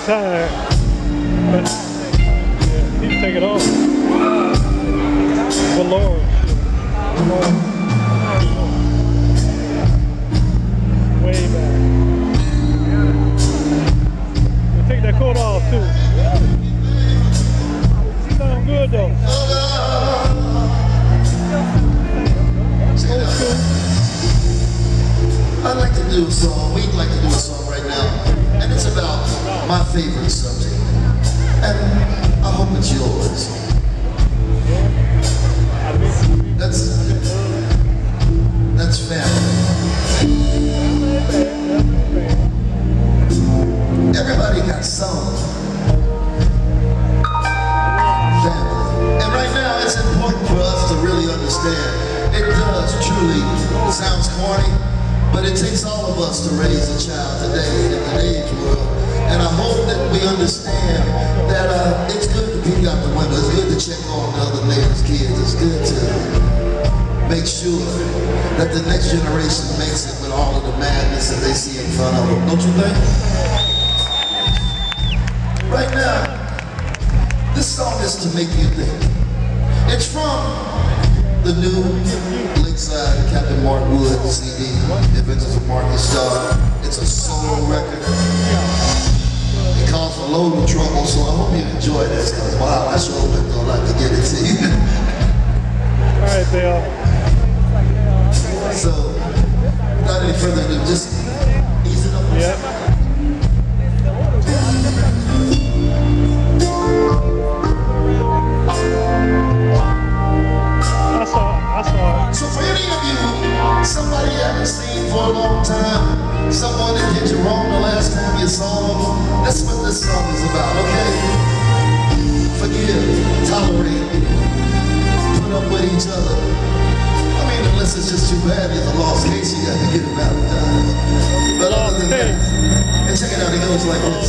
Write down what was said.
tired. But yeah, he take it off. But Lord. Way back. And take that coat off too. Sound good though. I'd like to do a song, we'd like to do a song right now, and it's about my favorite subject, and I hope it's yours. That's family. Everybody got some family, and right now it's important for us to really understand. It does truly, sounds corny, but it takes all of us to raise a child today in today's world. And I hope that we understand that it's good to peek out the window. It's good to check on the other neighbor's kids. It's good to make sure that the next generation makes it with all of the madness that they see in front of them. Don't you think? Right now, this song is to make you think. It's from the new Lakeside Captain Mark Wood CD, Adventures of Marcus Starr. It's a soul record. It calls for load of trouble, so I hope you enjoy this, because while I sure don't like to get it to you. Alright, Dale. So, without any further ado, just ease it up. Yep. So for any of you, somebody you haven't seen for a long time, someone that did you wrong the last time you saw them, that's what this song is about, okay? Forgive, tolerate, put up with each other. I mean, unless it's just too bad, there's a lost case you got to get about it. But other than that, and check it out, it goes like this.